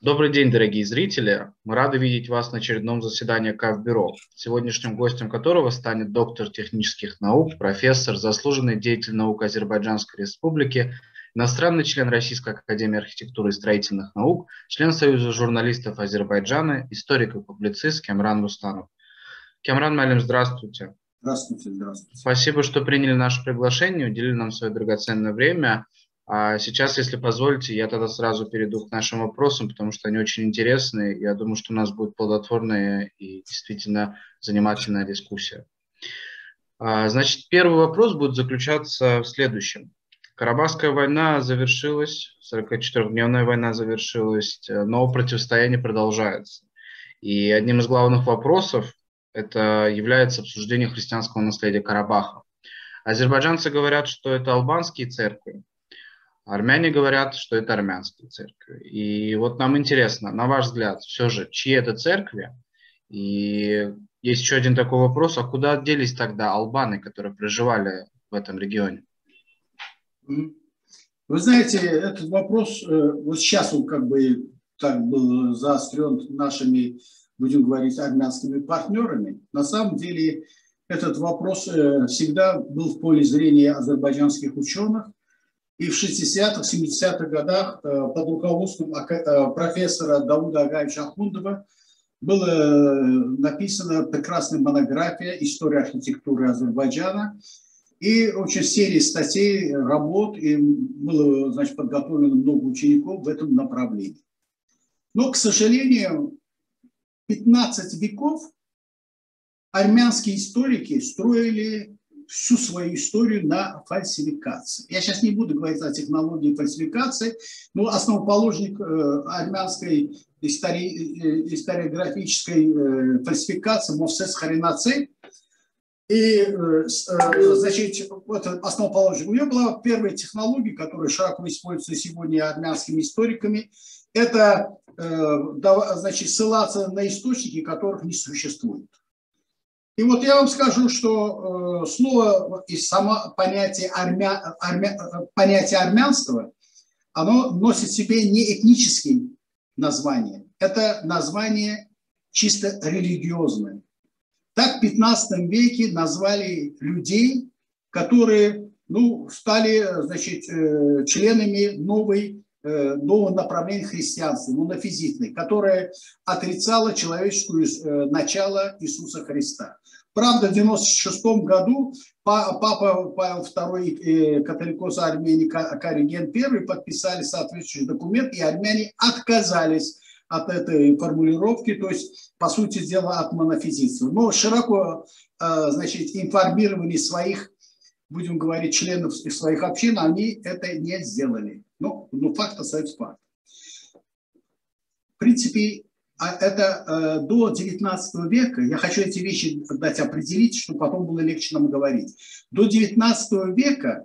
Добрый день, дорогие зрители! Мы рады видеть вас на очередном заседании КАФ-бюро, сегодняшним гостем которого станет доктор технических наук, профессор, заслуженный деятель наук Азербайджанской Республики, иностранный член Российской академии архитектуры и строительных наук, член Союза журналистов Азербайджана, историк и публицист Кемран Рустанов. Кемран Малим, здравствуйте! Здравствуйте, здравствуйте. Спасибо, что приняли наше приглашение, уделили нам свое драгоценное время. А сейчас, если позволите, я тогда сразу перейду к нашим вопросам, потому что они очень интересные. Я думаю, что у нас будет плодотворная и действительно занимательная дискуссия. Значит, первый вопрос будет заключаться в следующем. Карабахская война завершилась, 44-дневная война завершилась, но противостояние продолжается. И одним из главных вопросов это является обсуждение христианского наследия Карабаха. Азербайджанцы говорят, что это албанские церкви, армяне говорят, что это армянские церкви. И вот нам интересно, на ваш взгляд, все же, чьи это церкви? И есть еще один такой вопрос, а куда делись тогда албаны, которые проживали в этом регионе? Вы знаете, этот вопрос, вот сейчас он как бы так был заострен нашими, будем говорить, армянскими партнерами. На самом деле этот вопрос всегда был в поле зрения азербайджанских ученых. И в 60-х, 70-х годах под руководством профессора Дауда Агаевича Ахундова была написана прекрасная монография «История архитектуры Азербайджана». И очень серия статей, работ, и было, значит, подготовлено много учеников в этом направлении. Но, к сожалению, 15 веков армянские историки строили всю свою историю на фальсификации. Я сейчас не буду говорить о технологии фальсификации, но основоположник армянской историографической фальсификации Мовсес Харинаци, и, значит, вот основоположник. У него была первая технология, которая широко используется сегодня армянскими историками. Это, значит, ссылаться на источники, которых не существует. И вот я вам скажу, что слово и само понятие армянства, оно носит в себе не этнические названия. Это название чисто религиозное. Так в 15 веке назвали людей, которые, стали, значит, членами нового направления христианства, монофизитной, которое отрицало человеческое начало Иисуса Христа. Правда, в 1996 году папа Павел II, католикос Армении Кариген I подписали соответствующий документ, и армяне отказались от этой формулировки, то есть, по сути дела, от монофизитства. Но широко, значит, информировали своих, будем говорить, членов своих общин, они это не сделали. Но факт остается факт. В принципе, это до 19 века, я хочу эти вещи дать определить, чтобы потом было легче нам говорить. До 19 века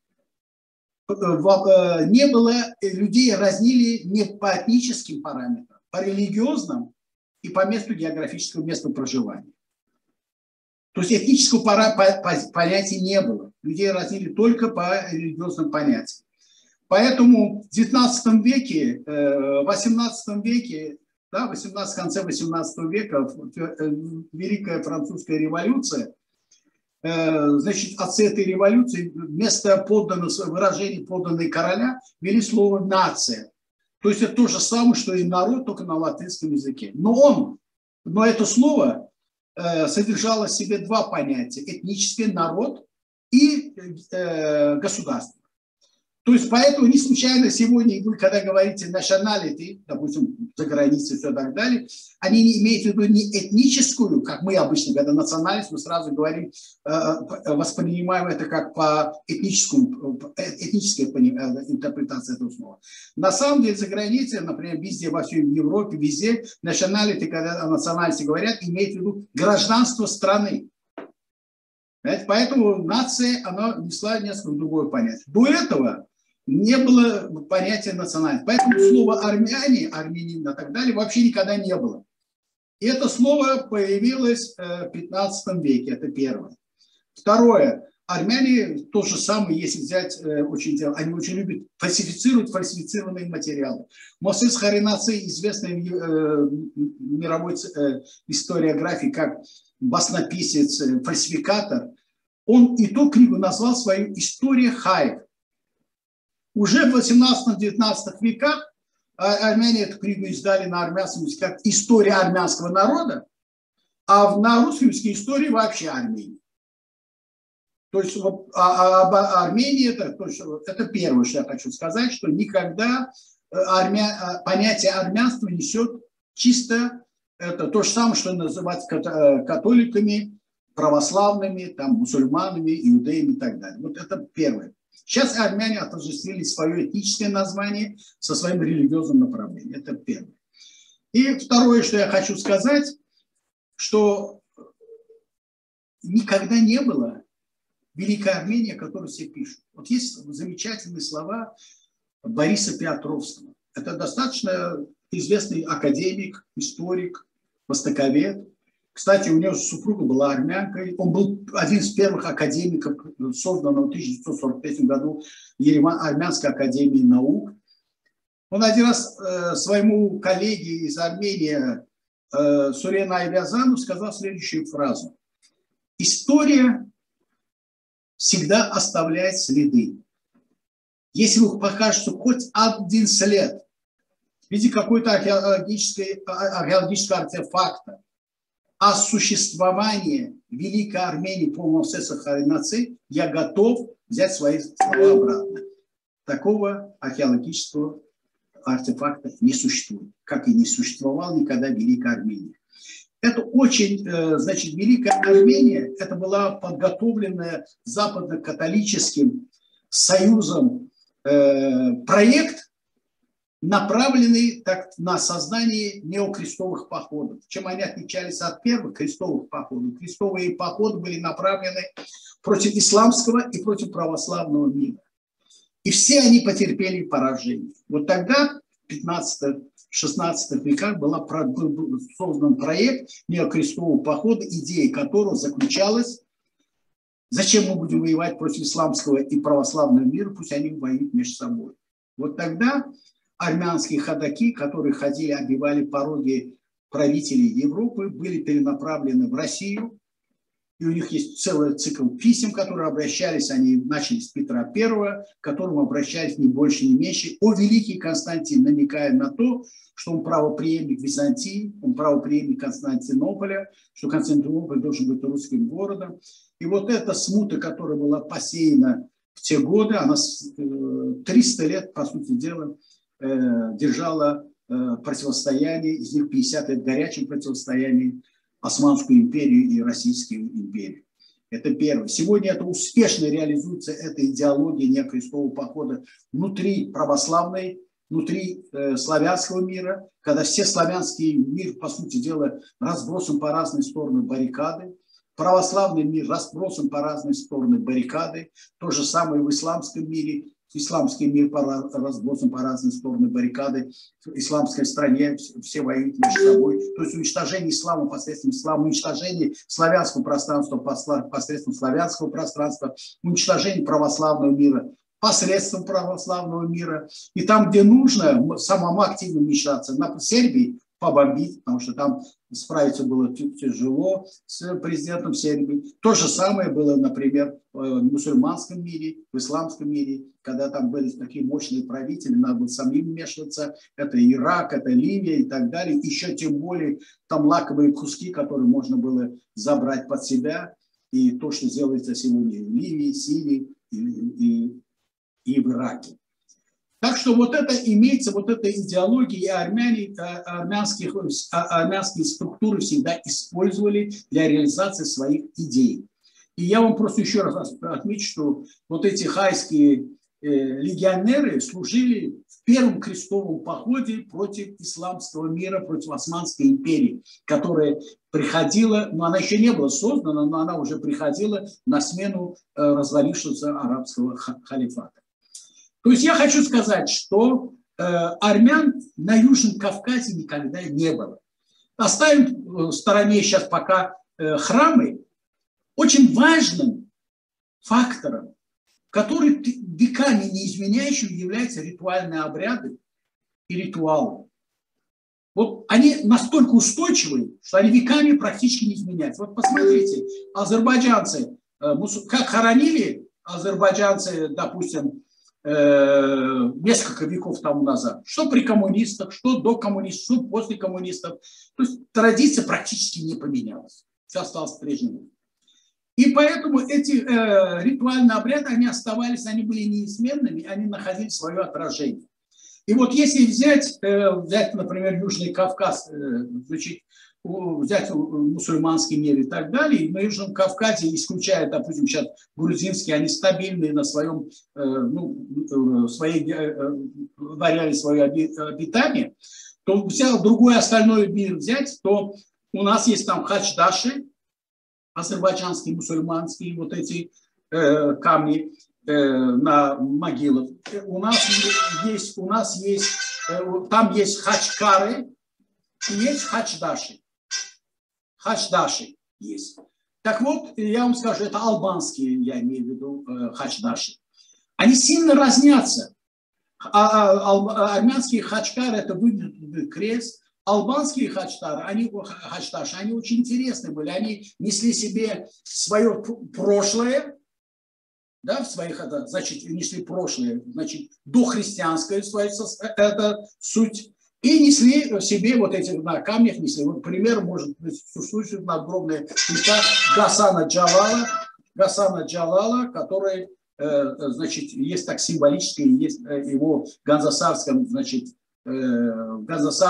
не было, людей разнили не по этническим параметрам, по религиозным и по месту географического места проживания. То есть этнического понятия не было. Людей разнили только по религиозным понятиям. Поэтому в 19 веке, в 18 веке, да, в конце 18 века, Великая Французская революция, значит, отцы этой революции вместо выражения подданной короля ввели слово «нация». То есть это то же самое, что и народ, только на латинском языке. Но это слово содержало в себе два понятия: этнический народ и государство. То есть поэтому не случайно сегодня вы, когда говорите nationality, допустим, за границей и все так далее, они не имеют в виду не этническую, как мы обычно, когда национальность, мы сразу говорим, воспринимаем это как по этнической интерпретации этого слова. На самом деле за границей, например, везде, во всей Европе, везде nationality, когда о национальности говорят, имеют в виду гражданство страны. Поэтому нация, она несла несколько другое понятие. До этого не было понятия национальности. Поэтому слово армяне, армянин и так далее вообще никогда не было. И это слово появилось в 15 веке, это первое. Второе. армяне то же самое, если взять, они очень любят фальсифицировать фальсифицированные материалы. Мосес Харинаци, известный в мировой историографии как баснописец, фальсификатор, он и ту книгу назвал свою «История Хаев». Уже в 18-19 веках армяне эту книгу издали на армянском языке как «История армянского народа», а на русском языке «История вообще Армении». То есть вот об Армении это первое, что я хочу сказать, что никогда понятие армянства несет чисто это то же самое, что называть католиками, православными, там, мусульманами, иудеями и так далее. Вот это первое. Сейчас армяне отождествили свое этническое название со своим религиозным направлением. Это первое. И второе, что я хочу сказать, что никогда не было Великая Армения, о которой все пишут. Вот есть замечательные слова Бориса Петровского. Это достаточно известный академик, историк, востоковед. Кстати, у него супруга была армянкой. Он был один из первых академиков, созданного в 1943 году Армянской академии наук. Он один раз своему коллеге из Армении Сурену Айвазяну сказал следующую фразу. История всегда оставляет следы. Если вы покажете хоть один след в виде какой-то археологического артефакта о существовании Великой Армении по Мовсесу Харинаци, я готов взять свои слова обратно. Такого археологического артефакта не существует, как и не существовал никогда Великая Армения. Это очень, значит, Великая Армения, это была подготовленная западно-католическим союзом проект, направленный на создание неокрестовых походов. Чем они отличались от первых крестовых походов? Крестовые походы были направлены против исламского и против православного мира. И все они потерпели поражение. Вот тогда, в 15-16 веках, был создан проект неокрестового похода, идея которого заключалась: зачем мы будем воевать против исламского и православного мира, пусть они воюют между собой. Вот тогда армянские ходаки, которые ходили, оббивали пороги правителей Европы, были перенаправлены в Россию. И у них есть целый цикл писем, которые обращались, они начали с Петра I, к которому обращались ни больше, ни меньше, о великий Константин, намекая на то, что он правопреемник Византии, он правопреемник Константинополя, что Константинополь должен быть русским городом. И вот эта смута, которая была посеяна в те годы, она 300 лет, по сути дела, держала противостояние, из них 50 лет горячим противостоянием Османскую империю и Российскую империю. Это первое. Сегодня это успешно реализуется, эта идеология неокрестового похода внутри православной, внутри славянского мира, когда все славянский мир, по сути дела, разбросан по разные стороны баррикады. Православный мир разбросан по разные стороны баррикады. То же самое в исламском мире. Исламский мир разбросан по разные стороны баррикады. В исламской стране все воюют между собой. То есть уничтожение ислама посредством ислама, уничтожение славянского пространства посредством славянского пространства, уничтожение православного мира посредством православного мира. И там, где нужно самому активно вмешаться, на Сербии побомбить, потому что там справиться было тяжело с президентом Сербии. То же самое было, например, в мусульманском мире, в исламском мире, когда там были такие мощные правители, надо было самим вмешиваться. Это Ирак, это Ливия и так далее. Еще тем более там лакомые куски, которые можно было забрать под себя. И то, что делается сегодня в Ливии, Сирии и в Ираке. Так что вот это имеется, вот эта идеология, и армянские структуры всегда использовали для реализации своих идей. И я вам просто еще раз отмечу, что вот эти хайские легионеры служили в первом крестовом походе против исламского мира, против Османской империи, которая приходила, но она еще не была создана, но она уже приходила на смену развалившегося арабского халифата. То есть я хочу сказать, что армян на Южном Кавказе никогда не было. Оставим в стороне сейчас пока храмы. Очень важным фактором, который веками не изменяющим являются ритуальные обряды и ритуалы. Вот они настолько устойчивы, что они веками практически не изменяются. Вот посмотрите, азербайджанцы, как хоронили азербайджанцы, допустим, несколько веков тому назад. Что при коммунистах, что до коммунистов, что после коммунистов. То есть традиция практически не поменялась. Все осталось прежним. И поэтому эти ритуальные обряды, они оставались, они были неизменными, они находили свое отражение. И вот если взять, например, Южный Кавказ, значит, взять мусульманский мир и так далее, на Южном Кавказе, исключая, допустим, сейчас грузинские, они стабильные на своем, варяли свое обитание, то взял другой остальной мир взять, то у нас есть там хадждаши, азербайджанские, мусульманские вот эти камни на могилах. У нас есть, там есть хаджкары и есть хадждаши. Хадждаши есть. Так вот, я вам скажу, это албанские, я имею в виду, хадждаши. Они сильно разнятся. Армянские хаджкары – это выдвинутый крест. Албанские хадждаши, они очень интересные были. Они несли себе свое прошлое, да, в своих, значит, несли прошлое, значит, дохристианское, это суть. И несли себе вот эти на камнях, несли. Вот пример может быть, существует надгробная плита Гасана Джалала, который, значит, есть так символически, есть его в Ганзасарском, значит, в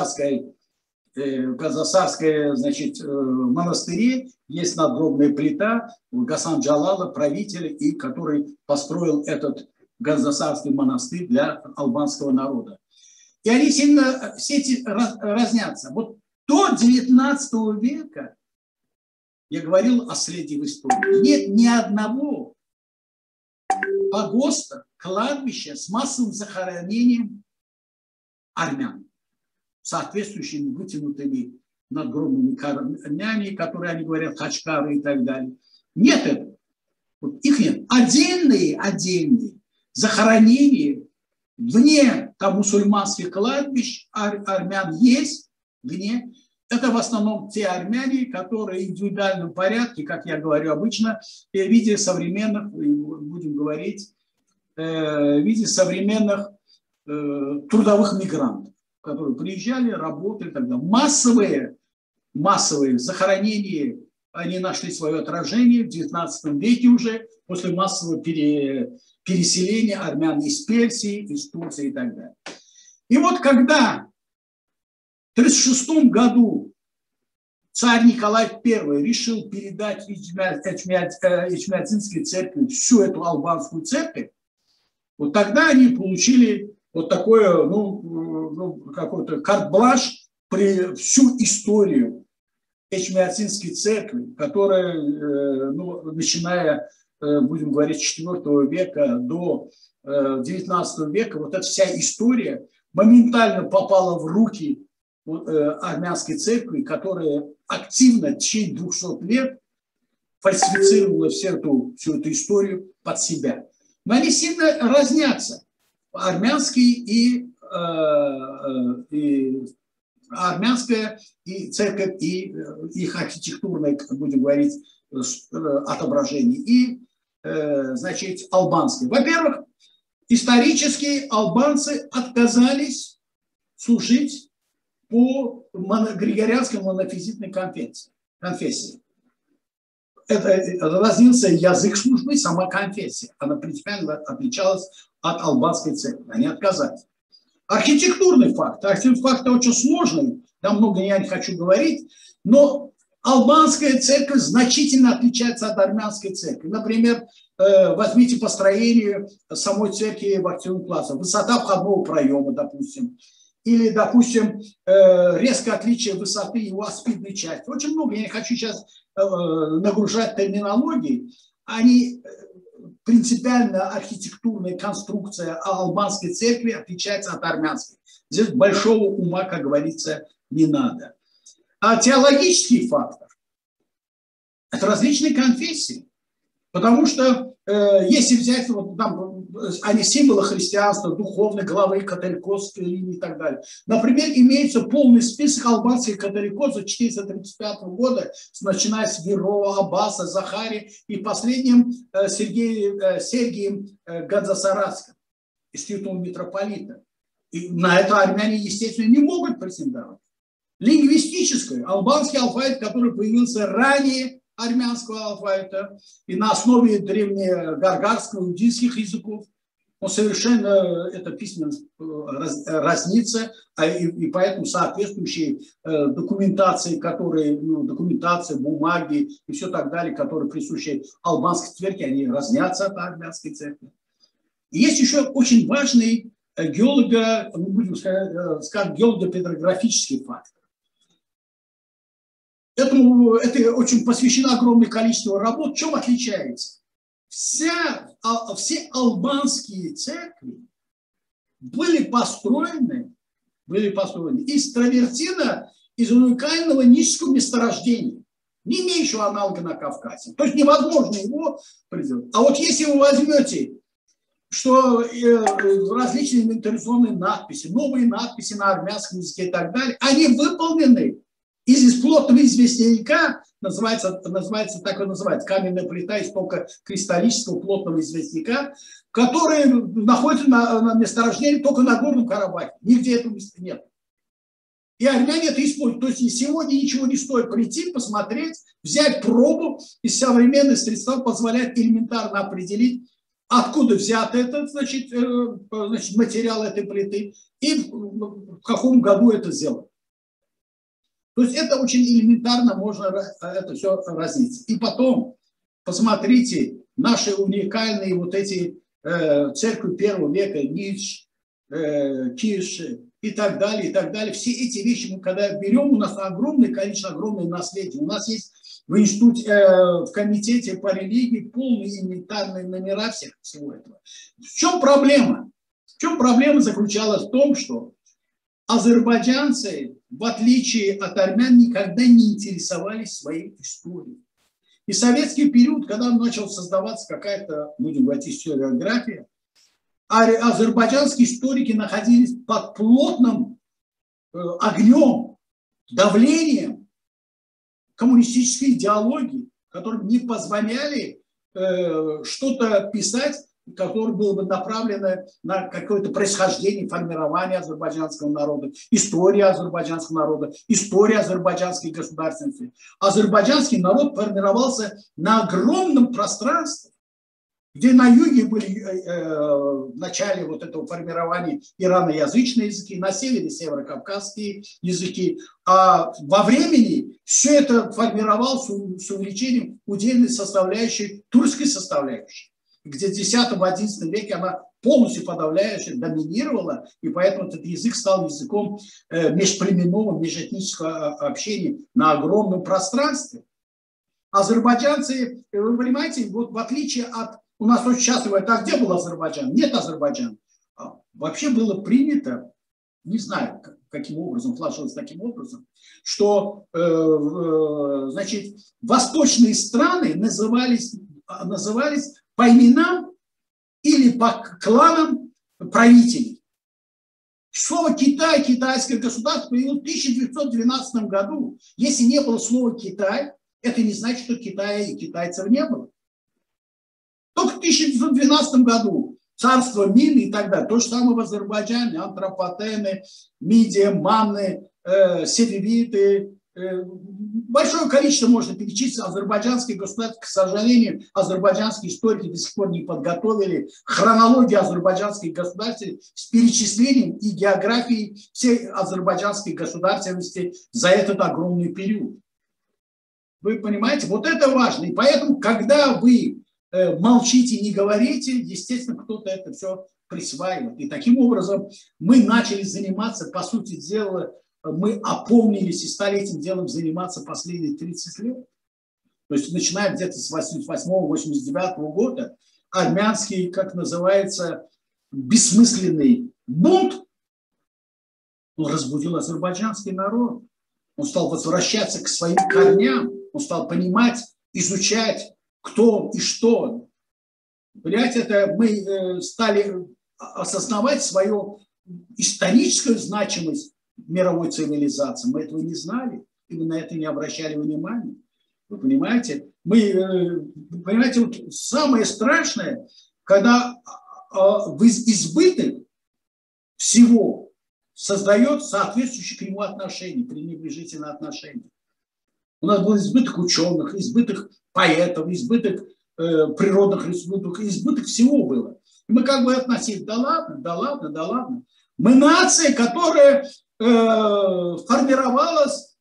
Газасарской, значит, монастыре есть надгробная плита Гасан Джалала, правителя, и который построил этот Газасарский монастырь для албанского народа. И они сильно все эти разнятся. Вот до 19 века, я говорил о следе в истории, нет ни одного погоста, кладбища с массовым захоронением армян, соответствующими вытянутыми надгробными камнями, которые они говорят, хаджкары и так далее. Нет этого. Вот их нет. Отдельные захоронения вне там мусульманских кладбищ армян есть, вне. Это в основном те армяне, которые в индивидуальном порядке, как я говорю обычно, в виде современных, будем говорить, в виде современных трудовых мигрантов, которые приезжали, работали и так далее. Массовые захоронения, они нашли свое отражение в XIX веке уже, после массового переселения армян из Персии, из Турции и так далее. И вот когда в 1936 году царь Николай I решил передать Эчмиадзинской церкви всю эту албанскую церковь, вот тогда они получили вот такое, какой-то карт-бланш при всю историю Эчмиадзинской церкви, которая, начиная, будем говорить, с IV века до XIX века, вот эта вся история моментально попала в руки армянской церкви, которая активно в течение 200 лет фальсифицировала всю эту историю под себя. Но они сильно разнятся. Армянская и церковь, и их архитектурное, будем говорить, отображение, и, значит, албанская. Во-первых, исторически албанцы отказались служить по григорианской монофизитной конфессии. Это разнился язык службы, сама конфессия. Она принципиально отличалась от албанской церкви. Они отказались. Архитектурный факт. Архитектурный факт очень сложный. Там много я не хочу говорить. Но албанская церковь значительно отличается от армянской церкви. Например, возьмите по строению самой церкви в активном классе. Высота входного проема, допустим. Или, допустим, резкое отличие высоты его аспидной части. Очень много. Я не хочу сейчас нагружать терминологией. Они принципиально архитектурная конструкция албанской церкви отличается от армянской. Здесь большого ума, как говорится, не надо. А теологический фактор – это различные конфессии. Потому что если взять, вот, там, они символы христианства, духовной главы католикосской линии и так далее. Например, имеется полный список албанских католикосов 435 года, начиная с Верова, Аббаса, Захари и последним Сергием Гадзасарадским, из титула митрополита. И на это армяне, естественно, не могут претендовать. Лингвистическое, албанский алфавит, который появился ранее армянского алфавита и на основе древнегаргарского, иудейских языков, он совершенно, эта письменность разнится, и поэтому соответствующие документации, которые, документация, бумаги и все так далее, которые присущи албанской церкви, они разнятся от армянской церкви. И есть еще очень важный геолого-петрографический фактор. Этому это очень посвящено огромное количество работ. В чем отличается? Все албанские церкви были построены из травертина, из уникального низкого месторождения, не имеющего аналога на Кавказе. То есть невозможно его произвести. А вот если вы возьмете, что различные инвентаризационные надписи, новые надписи на армянском языке и так далее, они выполнены из плотного известняка, называется каменная плита из тока кристаллического плотного известняка, который находится на месторождении только на Горном Карабахе. Нигде этого места нет. И армяне это используют. То есть сегодня ничего не стоит прийти, посмотреть, взять пробу, и современные средства позволяют элементарно определить, откуда взят этот материал этой плиты и в каком году это сделано. То есть это очень элементарно можно это все разниться. И потом посмотрите наши уникальные вот эти церкви первого века, Ниш, Киш и так далее, и так далее. Все эти вещи мы когда берем, у нас огромное количество, огромное наследие. У нас есть в институте, в комитете по религии полные инвентарные номера всего этого. В чем проблема? В чем проблема заключалась в том, что азербайджанцы, в отличие от армян, никогда не интересовались своей историей. И в советский период, когда начала создаваться какая-то, будем говорить, историография, азербайджанские историки находились под плотным огнем, давлением коммунистической идеологии, которые не позволяли что-то писать, которое было бы направлено на какое-то происхождение, формирование азербайджанского народа, история азербайджанского народа, история азербайджанской государственности. Азербайджанский народ формировался на огромном пространстве, где на юге были в начале вот этого формирования ираноязычные языки, на севере северокавказские языки, а во времени все это формировалось с увеличением удельной составляющей, турской составляющей, где в X-XI веке она полностью подавляющая, доминировала, и поэтому этот язык стал языком межплеменного, межэтнического общения на огромном пространстве. Азербайджанцы, вы понимаете, вот в отличие от... У нас очень часто говорят, а где был Азербайджан? Нет Азербайджана. Вообще было принято, не знаю, каким образом, сложилось таким образом, что значит, восточные страны назывались по именам или по кланам правителей. Слово «Китай», китайское государство появилось в 1912 году. Если не было слова «Китай», это не значит, что Китая и китайцев не было. Только в 1912 году царство Мин и так далее, то же самое в Азербайджане, антропотены, мидия, манны, сефевиты, большое количество можно перечислить азербайджанских государств. К сожалению, азербайджанские историки до сих пор не подготовили хронологию азербайджанской государственности с перечислением и географией всей азербайджанской государственности за этот огромный период. Вы понимаете, вот это важно. И поэтому, когда вы молчите, не говорите, естественно, кто-то это все присваивает. И таким образом мы начали заниматься, по сути дела, мы опомнились и стали этим делом заниматься последние 30 лет. То есть начиная где-то с 88-89 года армянский, как называется, бессмысленный бунт, он разбудил азербайджанский народ. Он стал возвращаться к своим корням, он стал понимать, изучать, кто и что. Понимаете, это мы стали осознавать свою историческую значимость мировой цивилизации. Мы этого не знали, и мы на это не обращали внимания. Вы понимаете? Понимаете, вот самое страшное, когда избыток всего создает соответствующие к нему отношения, пренебрежительные отношения. У нас был избыток ученых, избыток поэтов, избыток природных ресурсов, избыток всего было. И мы как бы относились, да ладно. Мы нация, которая формировалась,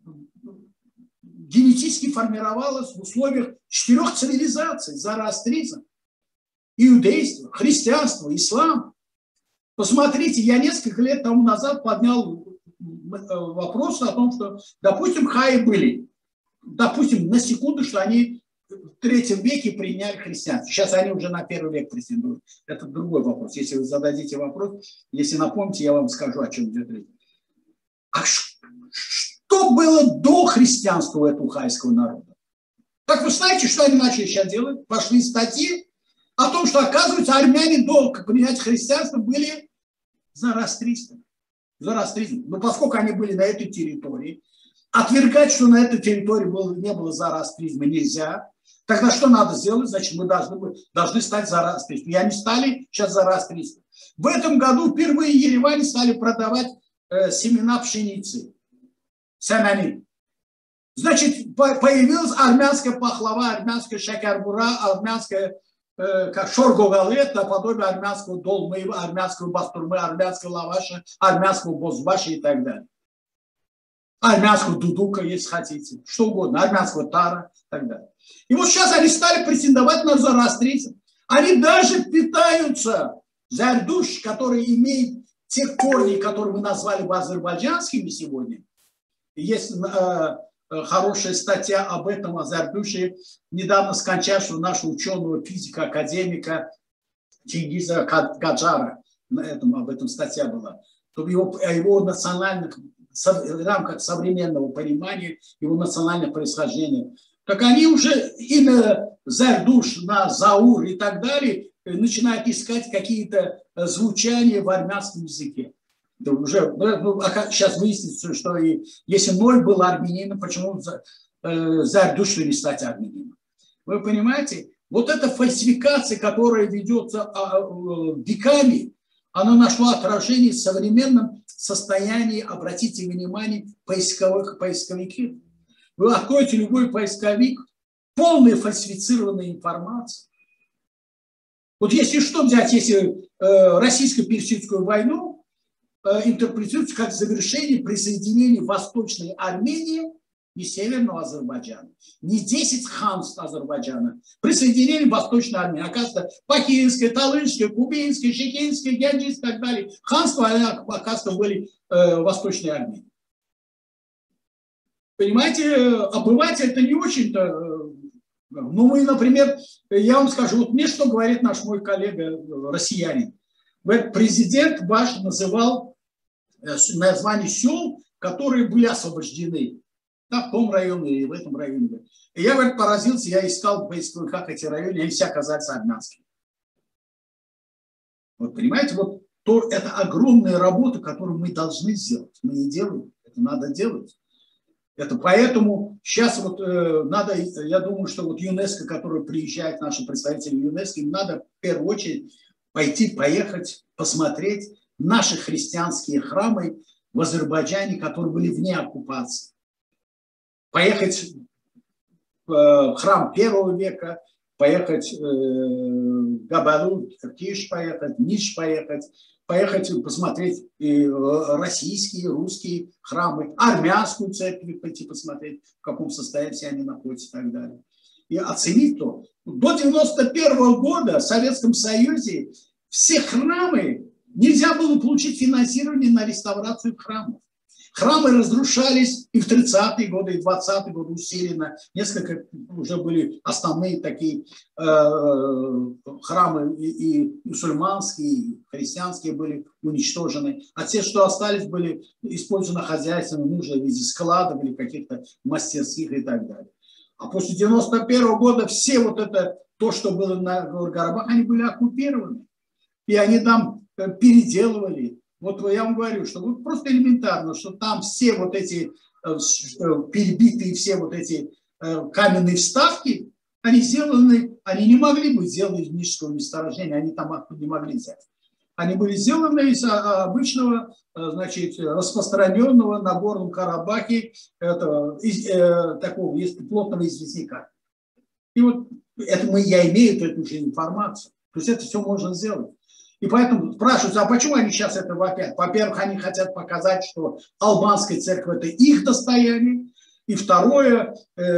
генетически формировалась в условиях 4 цивилизаций: зороастризм, иудейство, христианство, ислам. Посмотрите, я несколько лет тому назад поднял вопрос о том, что, допустим, хаи были, допустим, на секунду, что они в 3 веке приняли христианство. Сейчас они уже на 1 век претендуют. Это другой вопрос. Если вы зададите вопрос, если напомните, я вам скажу, о чем идет речь. А что было до христианства у этого хайского народа? Так вы знаете, что они начали сейчас делать? Пошли статьи о том, что, оказывается, армяне до принятия христианства были зороастристами. Но поскольку они были на этой территории, отвергать, что на этой территории не было зороастризма, нельзя. Тогда что надо сделать? Значит, мы должны стать зороастристами. И они стали сейчас зороастристами. В этом году впервые в Ереване стали продавать семена пшеницы. Семяны. Значит, появилась армянская пахлава, армянская шакарбура, армянская как шоргогалет, наподобие армянского долмы, армянского бастурмы, армянского лаваша, армянского бозбаша и так далее. Армянского дудука, если хотите, что угодно, армянского тара и так далее. И вот сейчас они стали претендовать на зороастризм. Они даже питаются зардуш, который имеет те корни, которые мы назвали бы азербайджанскими сегодня. Есть хорошая статья об этом, о зардуше, недавно скончавшего нашего ученого, физика, академика Чингиза Гаджара. Об этом статья была. О его национальных, в рамках современного понимания, его национального происхождения. Так они уже имя зардуш на заур и так далее начинают искать какие-то звучания в армянском языке. Уже, сейчас выяснится, что если Ноль был армянином, почему Зардуш не стать армянином? Вы понимаете? Вот эта фальсификация, которая ведется веками, она нашла отражение в современном состоянии, обратите внимание, поисковики. Вы откроете любой поисковик, полная фальсифицированная информация. Вот если что взять, если российско-персидскую войну интерпретируется как завершение присоединения Восточной Армении и Северного Азербайджана. Не 10 ханств Азербайджана. Присоединение Восточной Армении. Оказывается, Бакинское, Талышское, Кубинское, Шекинское, Генджис и так далее. Ханства, оказывается, были Восточной Армении. Понимаете, обыватель это не очень-то. Ну, мы, например, я вам скажу, вот мне что говорит наш мой коллега, россиянин. Президент ваш называл названия сел, которые были освобождены. Да, в том районе или в этом районе. И я, говорит, поразился, я искал в поисковиках эти районы, они все оказались армянскими. Вот понимаете, вот это огромная работа, которую мы должны сделать. Мы не делаем, это надо делать. Это поэтому сейчас вот надо, я думаю, что вот ЮНЕСКО, который приезжает, наши представители ЮНЕСКО, им надо в первую очередь поехать, посмотреть наши христианские храмы в Азербайджане, которые были вне оккупации. Поехать в храм 1 века, поехать в Габалу, Киш поехать, Ниш поехать посмотреть и российские, русские храмы, армянскую церковь пойти посмотреть, в каком состоянии они находятся и так далее. И оценить то. До 1991 года в Советском Союзе все храмы нельзя было получить финансирование на реставрацию храмов. Храмы разрушались и в 30-е годы, и в 20-е годы усиленно. Несколько уже были основные такие храмы и мусульманские, и христианские были уничтожены. А те, что остались, были использованы хозяйственным нуждам в виде складов или каких-то мастерских и так далее. А после 91 года все вот это то, что было на Карабахе, они были оккупированы. И они там переделывали. Вот я вам говорю, что вот просто элементарно, что там все вот эти перебитые, все вот эти каменные вставки, они сделаны, они не могли быть сделаны из этнического месторождения, они там не могли взять. Они были сделаны из обычного, значит, распространенного на Горном Карабахе такого плотного известняка. И вот это я имею эту же информацию. То есть это все можно сделать. И поэтому спрашивают, а почему они сейчас это вопят? Во-первых, они хотят показать, что албанская церковь – это их достояние. И второе,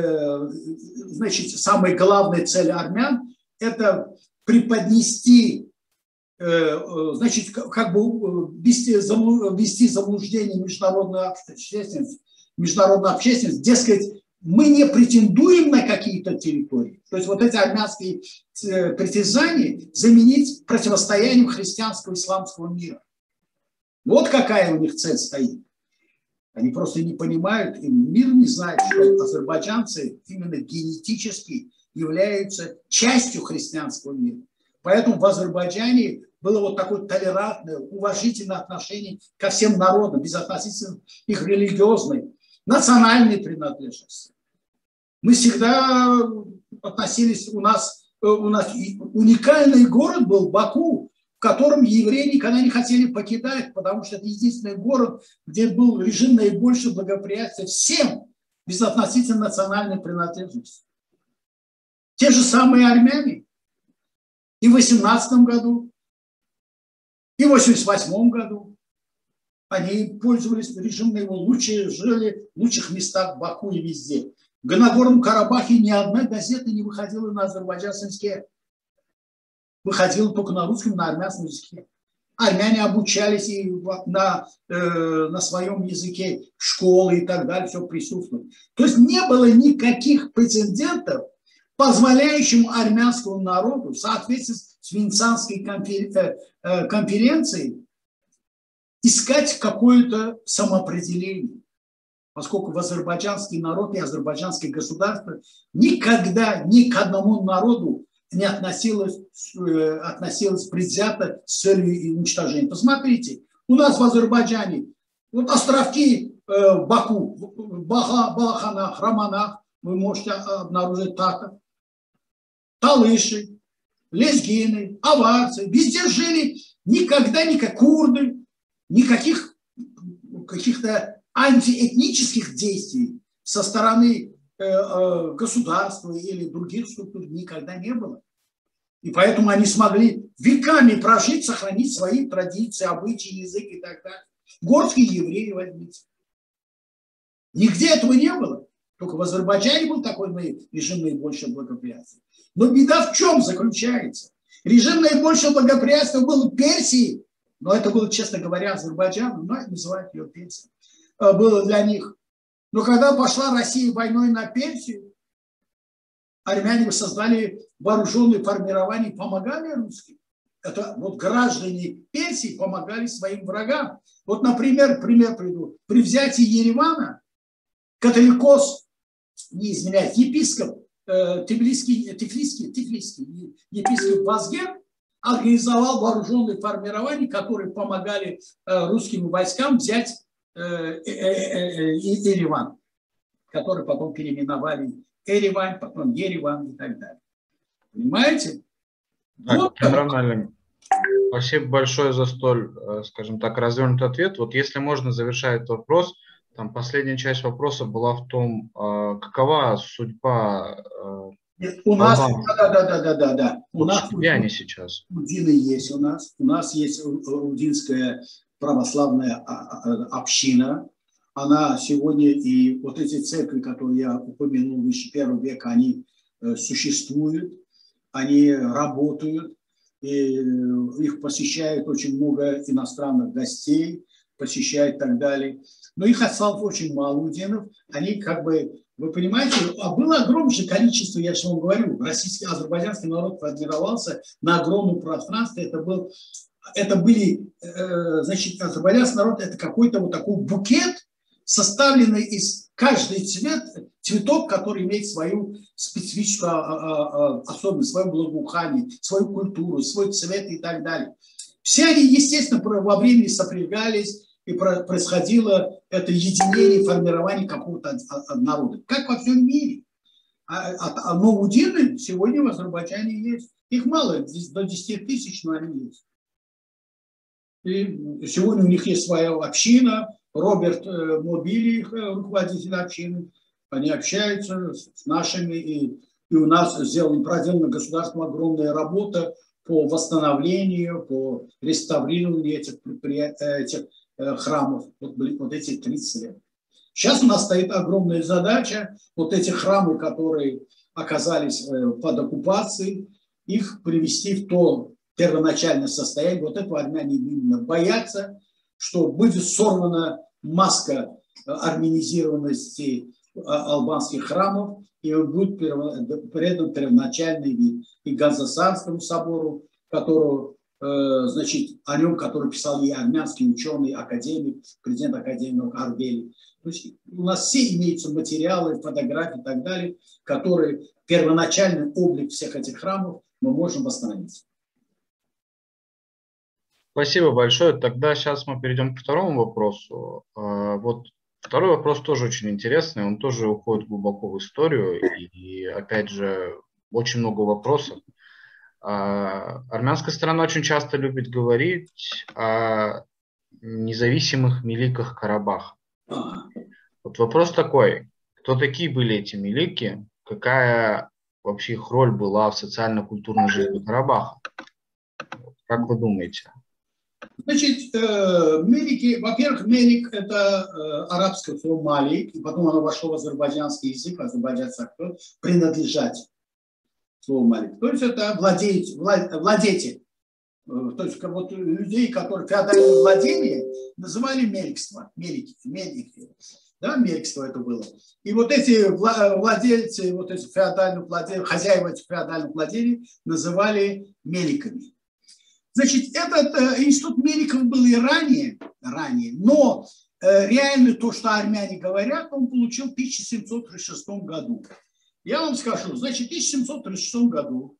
значит, самая главная цель армян – это преподнести, значит, как бы ввести заблуждение международную общественность, дескать, мы не претендуем на какие-то территории. То есть вот эти армянские притязания заменить противостоянием христианского и исламского мира. Вот какая у них цель стоит. Они просто не понимают, и мир не знает, что азербайджанцы именно генетически являются частью христианского мира. Поэтому в Азербайджане было вот такое толерантное, уважительное отношение ко всем народам, безотносительно их религиозной, национальной принадлежности. Мы всегда относились, у нас уникальный город был Баку, в котором евреи никогда не хотели покидать, потому что это единственный город, где был режим наибольшего благоприятия всем, безотносительно национальной принадлежности. Те же самые армяне и в 18 году, и в 88 году. Они пользовались режимом его лучшие, жили в лучших местах в Баку и везде. В Нагорном Карабахе ни одна газета не выходила на азербайджанском языке. Выходила только на русском, на армянском языке. Армяне обучались и на своем языке, школы и так далее, все присутствовало. То есть не было никаких прецедентов, позволяющих армянскому народу в соответствии с Венецианской конференцией искать какое-то самоопределение, поскольку в азербайджанский народ и азербайджанское государство никогда ни к одному народу не относилось предвзято с целью уничтожения. Посмотрите, у нас в Азербайджане вот островки Баку, Балаханах, Романах, вы можете обнаружить татар, талыши, лезгины, аварцы, везде жили, никогда курды, никаких каких-то антиэтнических действий со стороны государства или других структур никогда не было. И поэтому они смогли веками прожить, сохранить свои традиции, обычаи, язык и так далее. Горские евреи возьмите. Нигде этого не было. Только в Азербайджане был такой режим наибольшего благоприятия. Но беда в чем заключается? Режим наибольшего благоприятия был в Персии, но это было, честно говоря, Азербайджан, но называют ее Персией, было для них. Но когда пошла Россия войной на Персию, армяне создали вооруженные формирования, помогали русским. Это вот граждане Персии помогали своим врагам. Вот, например, пример приду. При взятии Еревана католикос, не изменяет, епископ Тифлисский епископ Вазген организовал вооруженные формирования, которые помогали русским войскам взять Ереван, который потом переименовали Ереван, потом Ереван и так далее. Понимаете? Вот нормально. Спасибо большое за столь, скажем так, развернутый ответ. Вот если можно завершать этот вопрос, там последняя часть вопроса была в том, какова судьба у нас, да. У нас где они сейчас? Удины есть у нас. У нас есть Удинская православная община. Она сегодня, и вот эти церкви, которые я упомянул выше первого века, они существуют, они работают, и их посещает очень много иностранных гостей, посещают и так далее. Но их осталось очень мало удинов. Они как бы, вы понимаете, было огромное количество, я же вам говорю, российский, азербайджанский народ формировался на огромном пространстве. Это были, значит, азербайджанский народ, это какой-то вот такой букет, составленный из каждый цвет цветок, который имеет свою специфическую особенность, свое благоухание, свою культуру, свой цвет и так далее. Все они, естественно, во времени сопрягались, и происходило это единение, формирование какого-то народа. Как во всем мире. А мавудины сегодня в Азербайджане есть. Их мало, до 10 тысяч, но они есть. И сегодня у них есть своя община. Роберт Мобили, их руководитель общины. Они общаются с нашими. И у нас проделана государством огромная работа по восстановлению, по реставрированию этих храмов. Вот эти 30 лет. Сейчас у нас стоит огромная задача, вот эти храмы, которые оказались под оккупацией, их привести в то первоначальное состояние. Вот этого армяне именно боятся, что будет сорвана маска армянизированности албанских храмов, и будет предан первоначальный вид. И Газасарскому собору, которого, значит, о нем, который писал и армянский ученый, академик, президент академии Арбели. То есть у нас все имеются материалы, фотографии и так далее, которые первоначальный облик всех этих храмов мы можем восстановить. Спасибо большое. Тогда сейчас мы перейдем к второму вопросу. Вот второй вопрос тоже очень интересный, он тоже уходит глубоко в историю, и опять же очень много вопросов. Армянская сторона очень часто любит говорить о независимых миликах Карабаха. Вот вопрос такой, кто такие были эти милики, какая вообще их роль была в социально-культурной жизни Карабаха? Как вы думаете? Значит, мелики, во-первых, мелик – это арабское слово малик, и потом оно вошло в азербайджанский язык, азербайджанский принадлежать слово малик. То есть это владетель. То есть вот людей, которые феодальное владение, называли меликство, мелики. Да, меликство это было. И вот эти владельцы, вот эти феодальных владений, хозяева этих феодальных владений называли меликами. Значит, этот институт меликов был и ранее, но реально то, что армяне говорят, он получил в 1736 году. Я вам скажу, значит, в 1736 году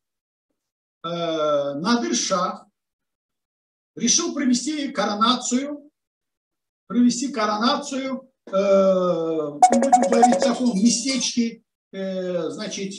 Надыр-Шах решил провести коронацию, будем говорить в таком местечке, значит,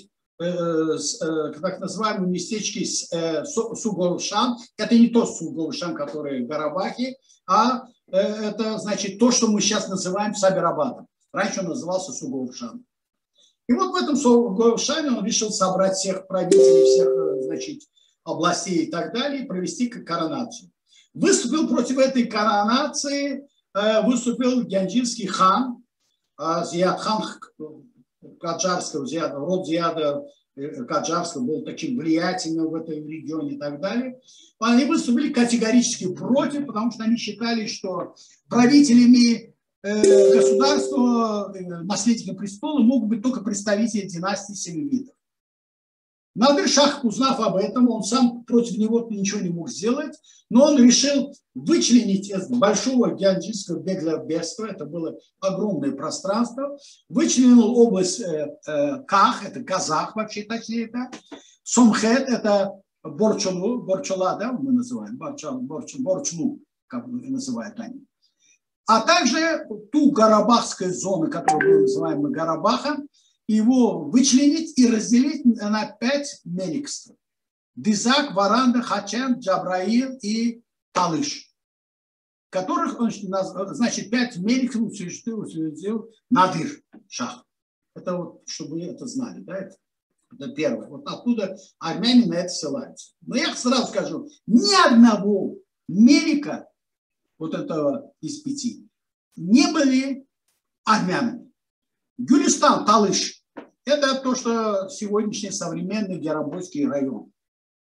так называемом местечке Суголшан. Это не то Суголшан, который в Карабахе, а это, значит, то, что мы сейчас называем Сабирабадом. Раньше он назывался Суголшан. И вот в этом Суголшане он решил собрать всех правителей, всех, значит, областей и так далее, и провести коронацию. Выступил против этой коронации, выступил гянджинский хан, Зиядхан Каджарского, род Зияда Каджарского был таким влиятельным в этом регионе и так далее. Они выступили категорически против, потому что они считали, что правителями государства, наследниками престола могут быть только представители династии селевидов. Надыр-Шах, узнав об этом, он сам против него ничего не мог сделать, но он решил вычленить из большого гянджинского беглобегства, это было огромное пространство, вычленил область Ках, это Казах вообще точнее, да, Сомхет, это Борчула, да, мы называем, Борчлу, как называют они. А также ту Карабахскую зону, которую мы называем Карабахом, его вычленить и разделить на 5 меликств. Дизак, Варанда, Хачан, Джабраил и Талыш. Которых, значит, 5 меликств учредил Надыр-Шах. Это вот, чтобы вы это знали, да, это первое. Вот оттуда армяне на это ссылаются. Но я сразу скажу, ни одного мелика, вот этого из 5, не были армянами. Гюлистан, Талыш. Это то, что сегодняшний современный Геробойский район.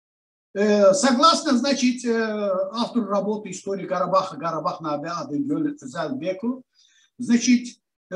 Согласно, значит, автору работы «История Карабаха» Карабах Набиады Гюльзальбеку, значит,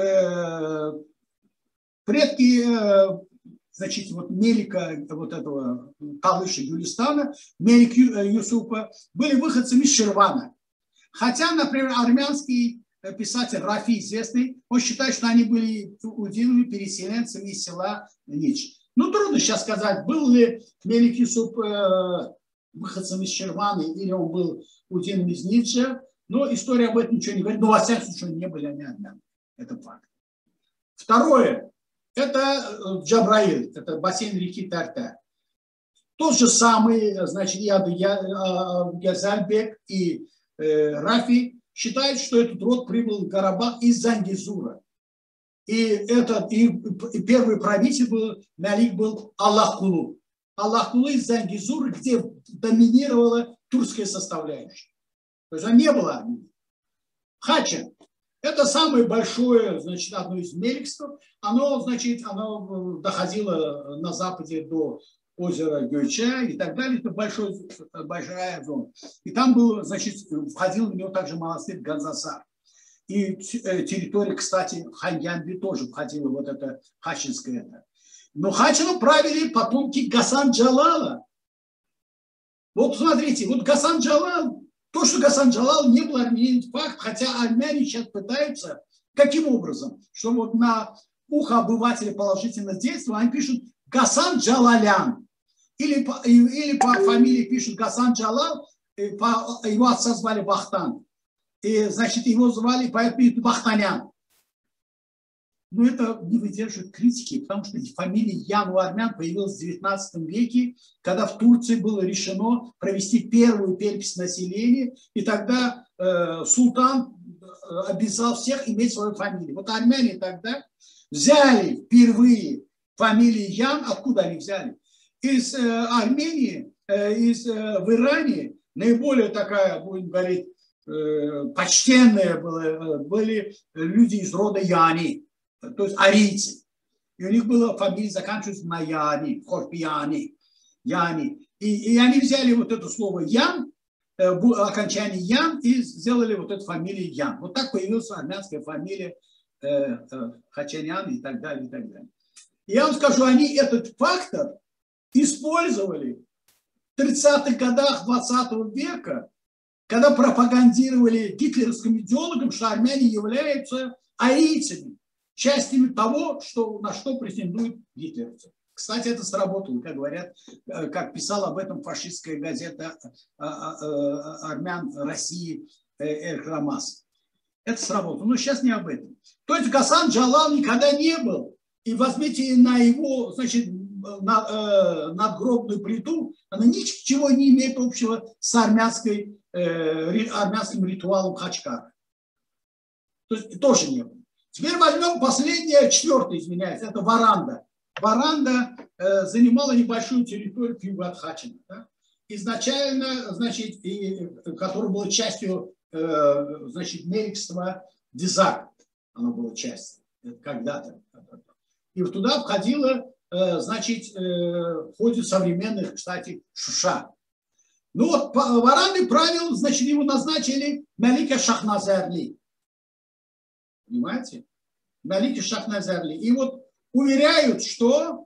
предки, значит, вот Мелика, вот этого Талыша Гюлистана, Мелик Юсупа, были выходцами из Ширвана. Хотя, например, армянский писатель Рафи известный, он считает, что они были удинами, переселенцами из села Нич. Ну, трудно сейчас сказать, был ли Мелик Юсуп выходцем из Шерваны, или он был удином из Ницше, но история об этом ничего не говорит. Но во всяком случае не были они армяне. Это факт. Второе, это Джабраил, это бассейн реки Тарта. Тот же самый, значит, Язальбек и Рафи считают, что этот род прибыл в Карабах из Зангизура. И первый правитель был, Малик был Аллах-Кулу. Аллах-Кулу из Зангизура, где доминировала турская составляющая. То есть он не был армянином. Хачен. Это самое большое, значит, одно из меликств. Оно, значит, оно доходило на западе до озера Гюйча и так далее. Это большая зона. И там был, значит, входил в него также монастырь Ганзасар. И территория, кстати, Ханьянби тоже входила вот это хачинское. Но Хачином правили потомки Гасан Джалала. Вот смотрите, вот Гасан Джалал, то, что Гасан Джалал не был армянином, факт, хотя армяне сейчас пытаются, каким образом, что вот на ухо обывателя положительно действия, они пишут Гасан Джалалян. Или по фамилии пишут Гасан Джалал, его отца звали Бахтан. И, значит, его звали, поэтому Бахтанян. Но это не выдерживает критики, потому что фамилия Ян у армян появилась в 19 веке, когда в Турции было решено провести первую перепись населения, и тогда султан обязал всех иметь свою фамилию. Вот армяне тогда взяли впервые фамилию Ян. Откуда они взяли? Из Армении, в Иране наиболее такая, будем говорить, почтенные были люди из рода Яни, то есть арийцы. И у них была фамилия, заканчивается на Яни, Хорпияни, Яни. И они взяли вот это слово Ян, окончание Ян, и сделали вот эту фамилию Ян. Вот так появилась армянская фамилия Хачанян и так далее, и так далее. И я вам скажу, они этот фактор использовали в 30-х годах 20 века, когда пропагандировали гитлеровским идеологам, что армяне являются арийцами, частями того, на что претендуют гитлеровцы. Кстати, это сработало, как говорят, как писала об этом фашистская газета армян России «Эр-Храмас». Это сработало, но сейчас не об этом. То есть Гасан Джалал никогда не был. И возьмите на его, значит, надгробную плиту, она ничего не имеет общего с армянским ритуалом Хачкара. То есть тоже не было. Теперь возьмем последнее, четвертое, изменяется, это Варанда. Варанда занимала небольшую территорию к югу от Хачина. Да? Изначально, значит, которая была частью, значит, меликства Дизак. Она была частью когда-то. И вот туда входила, значит, входит современных, кстати, Шуша. Ну вот Варанды правил, значит, его назначили Малика Шахназарли. Понимаете? Малика Шахназарли. И вот уверяют, что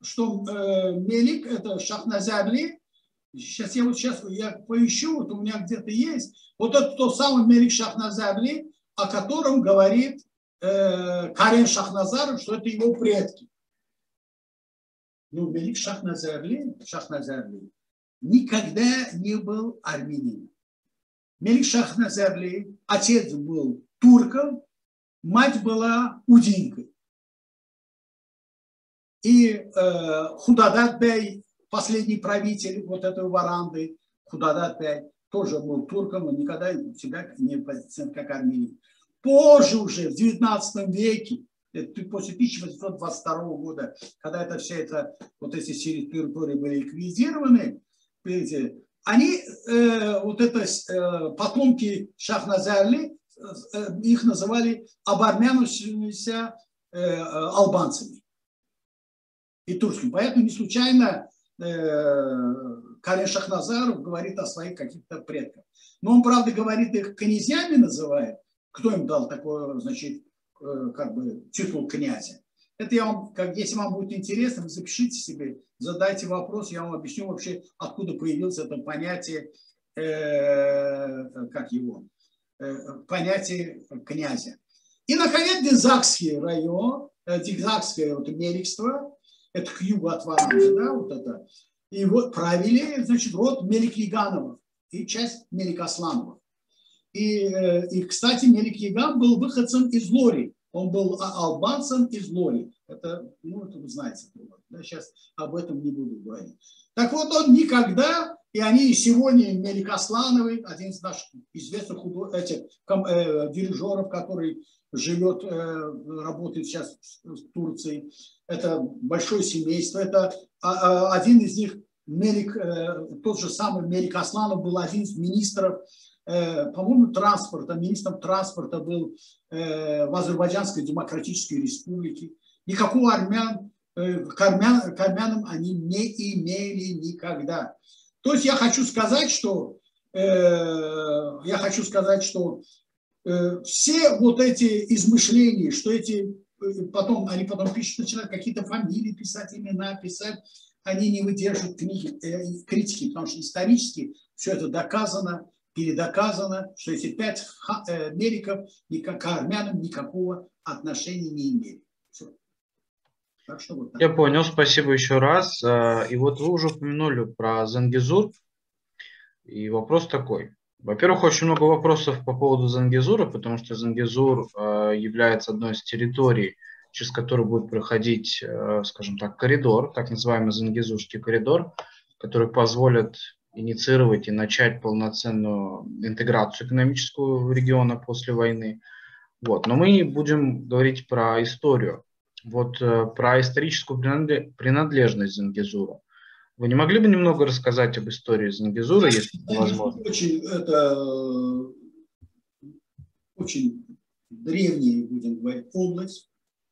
Мелик, это Шахназарли, сейчас я поищу, вот у меня где-то есть, вот это тот самый Мелик Шахназарли, о котором говорит Карен Шахназаров, что это его предки. Но Мелик Шахназарли никогда не был армянином. Мелик Шахназарли, отец был турком, мать была удинкой. И Худадат бей, последний правитель вот этой Варанды, Худадат бей, тоже был турком, он никогда себя не позиционировал как армянин. Позже уже, в 19 веке, после 1822 года, когда вот эти территории были ликвидированы, они, вот это потомки Шахназарли, их называли обармянившимися албанцами и турскими. Поэтому не случайно Карен Шахназаров говорит о своих каких-то предках. Но он, правда, говорит, их князьями называет. Кто им дал такой, значит, как бы титул князя? Это я вам, если вам будет интересно, вы запишите себе, задайте вопрос, я вам объясню вообще, откуда появилось это понятие, как его, понятие князя. И, наконец, Дизакский район, Дизакское вот мерикство, это к югу от Варанжи, да, вот это. И вот правили, значит, род Мелик-Ягановых и часть Мелик-Аслановых. И, кстати, Мелик-Яган был выходцем из Лори. Он был албанцем из Лори. Это, ну, это вы знаете. Да, сейчас об этом не буду говорить. Так вот, он никогда, и они сегодня, Мелик Аслановый, один из наших известных дирижеров, который живет, работает сейчас в Турции, это большое семейство, это один из них, Мелик, тот же самый Мелик Асланов был один из министров, по-моему, транспорта, министром транспорта был в Азербайджанской Демократической Республике. Никакого к армянам они не имели никогда. То есть я хочу сказать, что все вот эти измышления, что они потом пишут, начинают какие-то фамилии писать, имена писать, они не выдерживают критики, потому что исторически все это доказано, передоказано, что эти 5 мериков к армянам никакого отношения не имели. Все. Так что вот так. Я понял, спасибо еще раз. И вот вы уже упомянули про Зангезур. И вопрос такой. Во-первых, очень много вопросов по поводу Зангезура, потому что Зангезур является одной из территорий, через которую будет проходить, скажем так, коридор, так называемый Зангезурский коридор, который позволит инициировать и начать полноценную интеграцию экономическую региона после войны. Вот. Но мы будем говорить про историю. Вот про историческую принадлежность Зангезура. Вы не могли бы немного рассказать об истории Зангезура, если это возможно? Это очень древняя, будем говорить, область.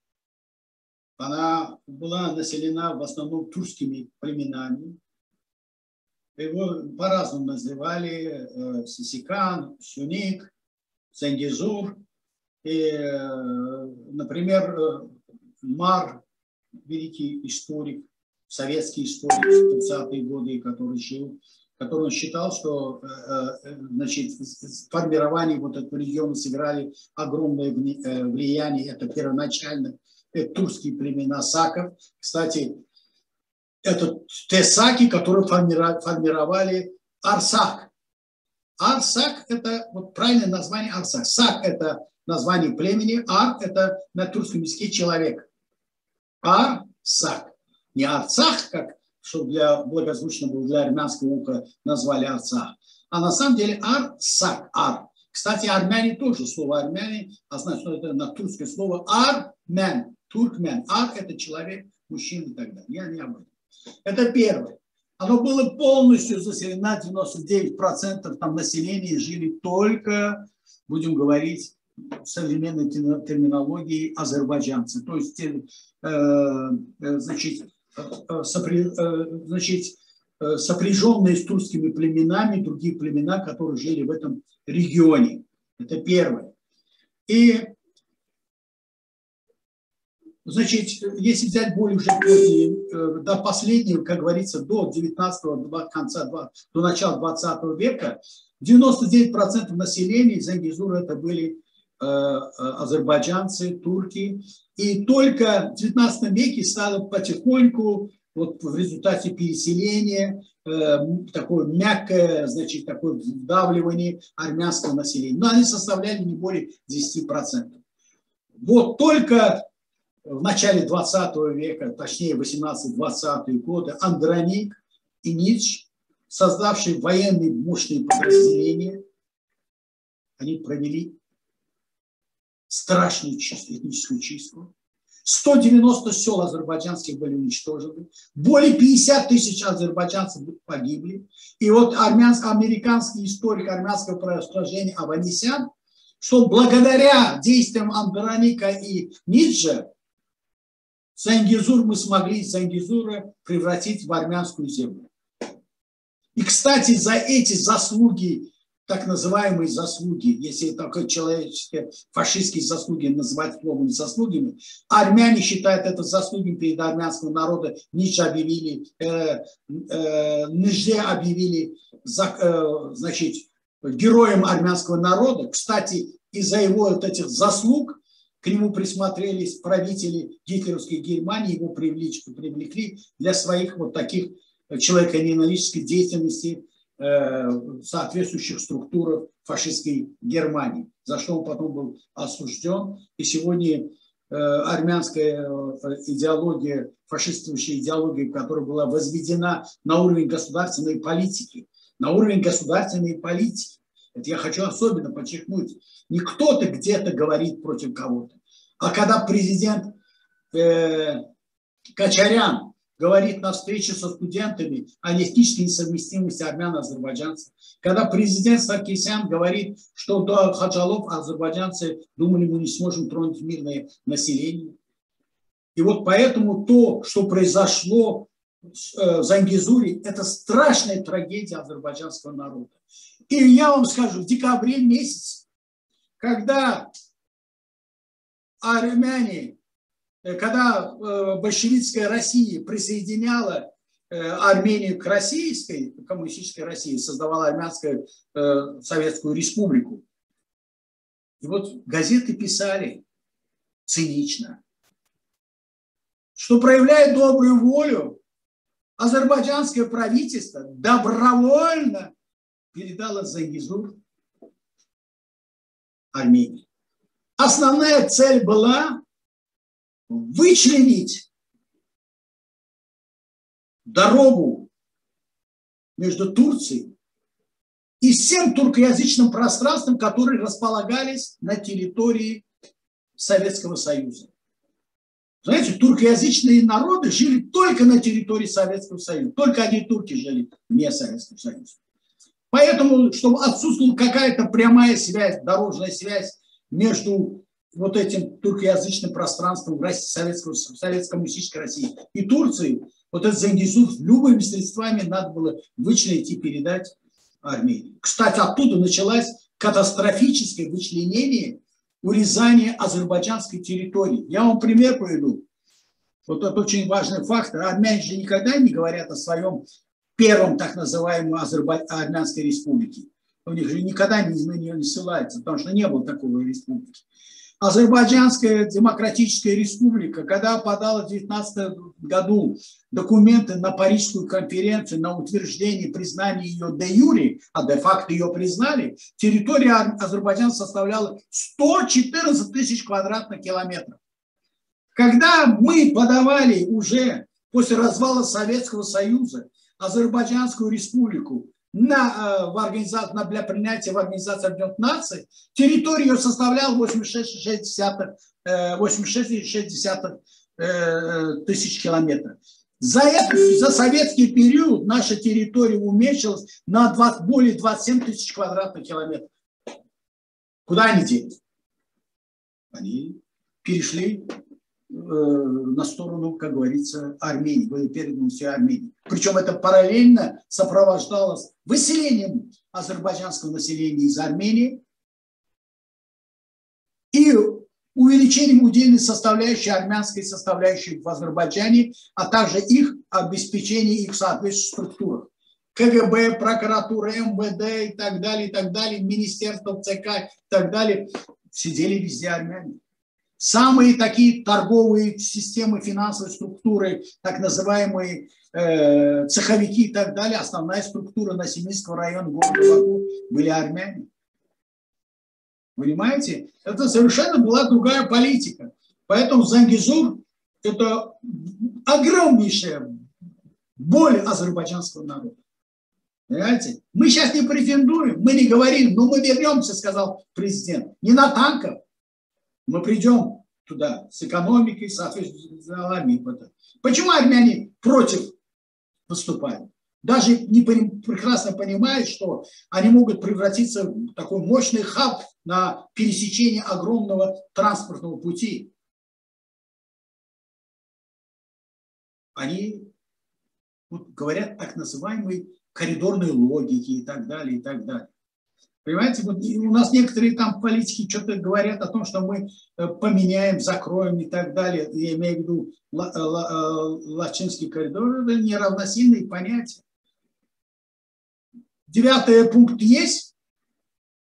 Она была населена в основном тюркскими племенами. Его по-разному называли: Сисикан, Сюник, Зангезур. И, например, Мар, великий историк, советский историк в 30-е годы, который считал, что значит, в формировании вот этого региона сыграли огромное влияние. Это первоначально тюркские племена саков. Кстати, это те саки, которые формировали Арсак. Арсак – это вот правильное название Арсак. Сак – это название племени, Ар – это на тюркском языке человек. Арсак. Не Арцах, как чтобы благозвучно было для армянского уха назвали Арцах, а на самом деле Арсак. Ар. Кстати, армяне тоже, слово армяне, значит, это на турецкое слово армен, туркмен. Ар – это человек, мужчина и так далее. Я не об этом. Это первое. Оно было полностью заселено, 99% там населения жили только, будем говорить, современной терминологией, азербайджанцы. То есть, сопряженные с тюркскими племенами, другие племена, которые жили в этом регионе. Это первое. И, значит, если взять более уже до последнего, как говорится, до 19-го, до начала 20 века, 99% населения Зангезура это были азербайджанцы, турки. И только в 19 веке стало потихоньку, вот в результате переселения, такое мягкое, значит, такое вдавливание армянского населения. Но они составляли не более 10%. Вот только в начале 20 века, точнее 18-20-е годы, Андроник и Ницше, создавшие военные мощные подразделения, они провели страшную этническую чистку. 190 сел азербайджанских были уничтожены. Более 50 тысяч азербайджанцев погибли. И вот американский историк армянского происхождения Аванесян, что благодаря действиям Андроника и Ницше Зангезур мы смогли из Зангезура превратить в армянскую землю. И, кстати, за эти заслуги, так называемые заслуги, если такое человеческие, фашистские заслуги называть словом заслугами, армяне считают это заслугами перед армянским народом. Ницше объявили, значит, героем армянского народа. Кстати, из-за его вот этих заслуг к нему присмотрелись правители гитлеровской Германии, его привлекли для своих вот таких человеконенавистской деятельности в соответствующих структурах фашистской Германии, за что он потом был осужден. И сегодня армянская идеология, фашистующая идеология, которая была возведена на уровень государственной политики, Это я хочу особенно подчеркнуть. Не кто-то где-то говорит против кого-то. А когда президент Качарян говорит на встрече со студентами о этнической несовместимости армян и азербайджанцев, когда президент Саркисян говорит, что до Хаджалов азербайджанцы думали, мы не сможем тронуть мирное население. И вот поэтому то, что произошло в Зангезуре, это страшная трагедия азербайджанского народа. И я вам скажу, в декабре месяце, когда большевистская Россия присоединяла Армению к российской, коммунистической России, создавала Армянскую Советскую Республику. И вот газеты писали цинично, что, проявляя добрую волю, азербайджанское правительство добровольно передало Зангезур Армении. Основная цель была вычленить дорогу между Турцией и всем туркоязычным пространством, которые располагались на территории Советского Союза. Знаете, туркоязычные народы жили только на территории Советского Союза. Только одни турки жили вне Советского Союза. Поэтому, чтобы отсутствовала какая-то прямая связь, дорожная связь между вот этим туркоязычным пространством Советской коммунистической России и Турции, вот этот Зангезур любыми средствами надо было вычленить и передать Армении. Кстати, оттуда началось катастрофическое вычленение, урезание азербайджанской территории. Я вам пример приведу. Вот это очень важный факт. Армяне же никогда не говорят о своем первом так называемой Армянской республике. У них же никогда на нее не ссылается, потому что не было такой республики. Азербайджанская демократическая республика, когда подала в 2019 году документы на Парижскую конференцию на утверждение признания ее де юре, а де факто ее признали, территория Азербайджана составляла 114 тысяч квадратных километров. Когда мы подавали уже после развала Советского Союза Азербайджанскую республику для принятия в Организацию Объединенных Наций, территория ее составляла 86,6 тысяч километров. За советский период наша территория уменьшилась на более 27 тысяч квадратных километров. Куда они делись? Они перешли на сторону, как говорится, Армении, были переданы все Армении. Причем это параллельно сопровождалось выселением азербайджанского населения из Армении и увеличением удельной составляющей, армянской составляющей в Азербайджане, а также их обеспечение их в соответствующих структурах. КГБ, прокуратура, МВД и так далее, министерство, ЦК и так далее, сидели везде армяне. Самые такие торговые системы, финансовые структуры, так называемые цеховики и так далее, основная структура Новосибирского района города Баку были армяне. Понимаете? Это совершенно была другая политика. Поэтому Зангезур – это огромнейшая боль азербайджанского народа. Понимаете? Мы сейчас не претендуем, мы не говорим, но мы вернемся, сказал президент, не на танках. Мы придем туда с экономикой, соответственно. Почему армяне против выступают? Даже прекрасно понимают, что они могут превратиться в такой мощный хаб на пересечение огромного транспортного пути. Они говорят так называемой коридорной логики и так далее, и так далее. Понимаете, вот у нас некоторые там политики что-то говорят о том, что мы поменяем, закроем и так далее. Я имею в виду Лачинский коридор, это неравносильные понятия. 9 пункт есть,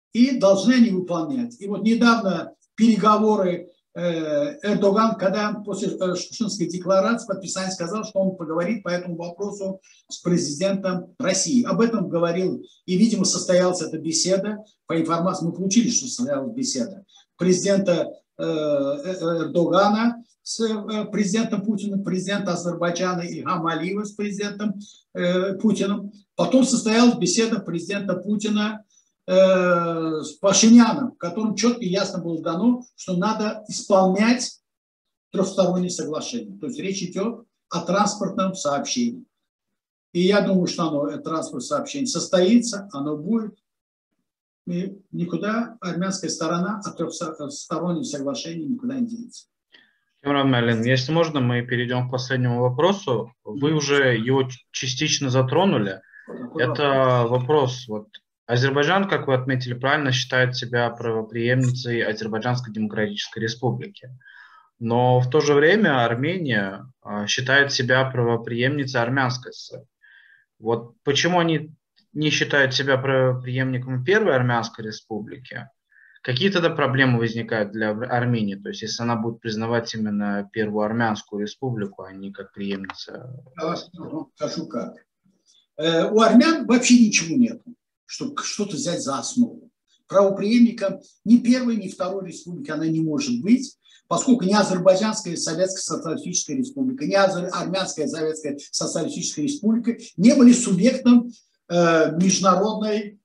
и должны они выполнять. И вот недавно переговоры Эрдоган, когда после Шушинской декларации подписания сказал, что он поговорит по этому вопросу с президентом России. Об этом говорил, и, видимо, состоялась эта беседа. По информации мы получили, что состоялась беседа президента Эрдогана с президентом Путиным, президента Азербайджана Ильхам Алиева с президентом Путиным. Потом состоялась беседа президента Путина с Пашиняном, в котором четко и ясно было дано, что надо исполнять трехсторонние соглашения. То есть речь идет о транспортном сообщении. И я думаю, что транспортное сообщение состоится, оно будет, и никуда армянская сторона от трехсторонних соглашений никуда не денется. Тимур Мерлин, если можно, мы перейдем к последнему вопросу. Вы уже его частично затронули. Это вопрос. Вот Азербайджан, как вы отметили правильно, считает себя правопреемницей Азербайджанской Демократической Республики. Но в то же время Армения считает себя правопреемницей Армянской ССР. Вот почему они не считают себя правопреемником Первой Армянской Республики? Какие тогда проблемы возникают для Армении? То есть, если она будет признавать именно Первую Армянскую Республику, а не как преемница? Скажу как. У армян вообще ничего нет, чтобы что-то взять за основу. Правопреемником ни первой, ни второй республики она не может быть, поскольку ни Азербайджанская Советская Социалистическая Республика, ни Армянская Советская Социалистическая Республика не были субъектом международной,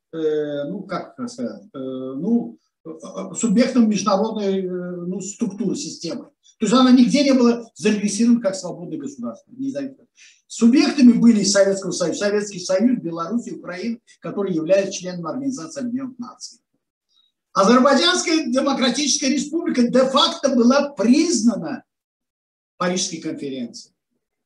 субъектом международной структуры, системы. То есть она нигде не была зарегистрирована как свободное государство. Субъектами были Советского Союза, Советский Союз, Беларусь и Украина, которые являются членами Организации Объединенных Наций. Азербайджанская Демократическая Республика де-факто была признана Парижской конференцией.